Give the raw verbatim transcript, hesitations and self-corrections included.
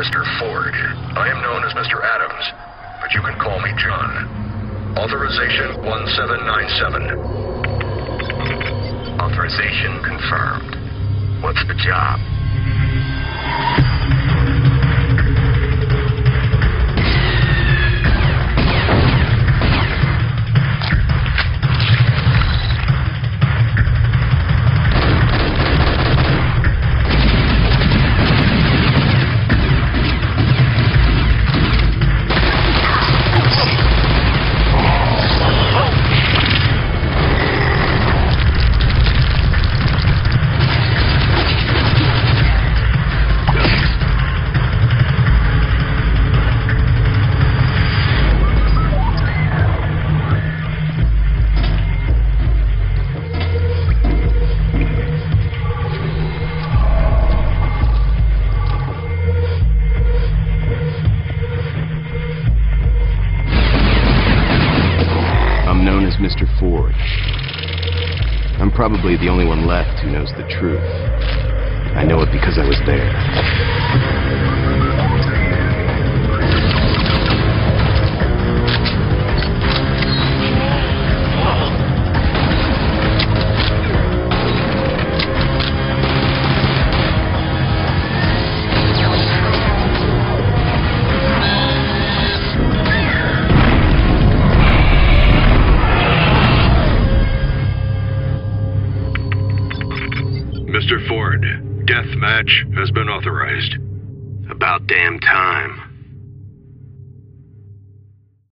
Mister Ford. I am known as Mister Adams, but you can call me John. Authorization one seven nine seven. Authorization confirmed. What's the job? Mister Ford. I'm probably the only one left who knows the truth. I know it because I was there. Mister Ford, death match has been authorized. About damn time.